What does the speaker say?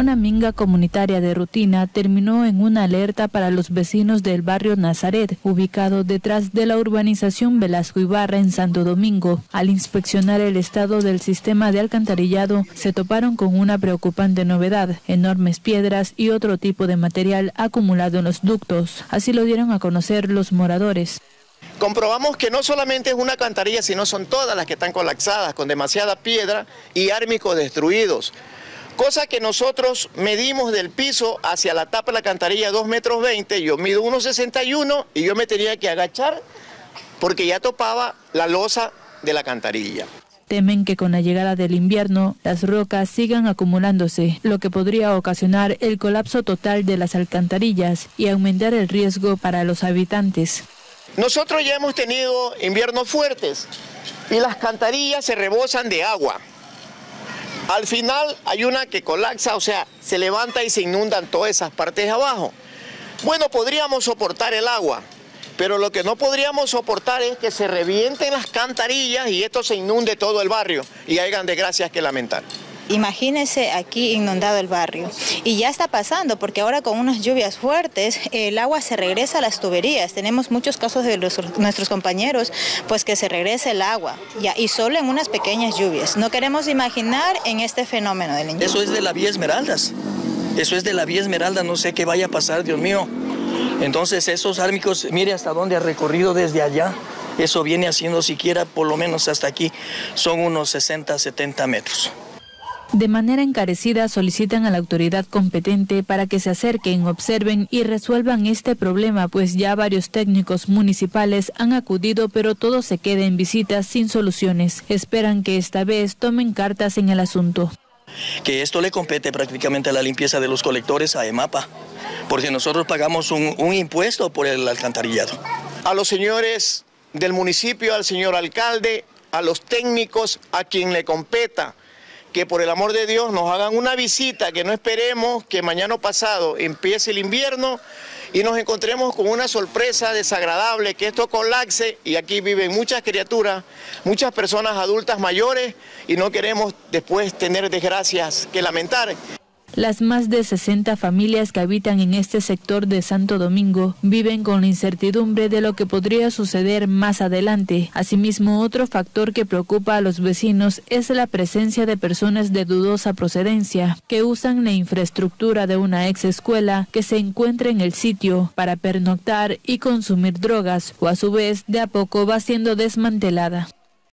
Una minga comunitaria de rutina terminó en una alerta para los vecinos del barrio Nazaret, ubicado detrás de la urbanización Velasco Ibarra en Santo Domingo. Al inspeccionar el estado del sistema de alcantarillado, se toparon con una preocupante novedad: enormes piedras y otro tipo de material acumulado en los ductos. Así lo dieron a conocer los moradores. Comprobamos que no solamente es una alcantarilla, sino son todas las que están colapsadas, con demasiada piedra y ármicos destruidos. Cosa que nosotros medimos del piso hacia la tapa de la alcantarilla 2,20 metros, yo mido 1,61 y yo me tenía que agachar porque ya topaba la losa de la alcantarilla. Temen que con la llegada del invierno las rocas sigan acumulándose, lo que podría ocasionar el colapso total de las alcantarillas y aumentar el riesgo para los habitantes. Nosotros ya hemos tenido inviernos fuertes y las alcantarillas se rebosan de agua. Al final hay una que colapsa, o sea, se levanta y se inundan todas esas partes de abajo. Bueno, podríamos soportar el agua, pero lo que no podríamos soportar es que se revienten las alcantarillas y esto se inunde todo el barrio y hayan desgracias que lamentar. Imagínense aquí inundado el barrio, y ya está pasando porque ahora con unas lluvias fuertes el agua se regresa a las tuberías. Tenemos muchos casos de nuestros compañeros pues que se regresa el agua ya, y solo en unas pequeñas lluvias. No queremos imaginar en este fenómeno del invierno. Eso es de la Vía Esmeraldas, eso es de la Vía Esmeralda, no sé qué vaya a pasar, Dios mío. Entonces esos ármicos, mire hasta dónde ha recorrido desde allá. Eso viene haciendo siquiera por lo menos hasta aquí, son unos 60, 70 metros. De manera encarecida solicitan a la autoridad competente para que se acerquen, observen y resuelvan este problema, pues ya varios técnicos municipales han acudido, pero todo se queda en visitas sin soluciones. Esperan que esta vez tomen cartas en el asunto. Que esto le compete prácticamente a la limpieza de los colectores a EMAPA, porque nosotros pagamos un impuesto por el alcantarillado. A los señores del municipio, al señor alcalde, a los técnicos, a quien le competa, que por el amor de Dios nos hagan una visita, que no esperemos que mañana o pasado empiece el invierno y nos encontremos con una sorpresa desagradable, que esto colapse, y aquí viven muchas criaturas, muchas personas adultas mayores, y no queremos después tener desgracias que lamentar. Las más de 60 familias que habitan en este sector de Santo Domingo viven con la incertidumbre de lo que podría suceder más adelante. Asimismo, otro factor que preocupa a los vecinos es la presencia de personas de dudosa procedencia que usan la infraestructura de una ex escuela que se encuentra en el sitio para pernoctar y consumir drogas, o a su vez de a poco va siendo desmantelada.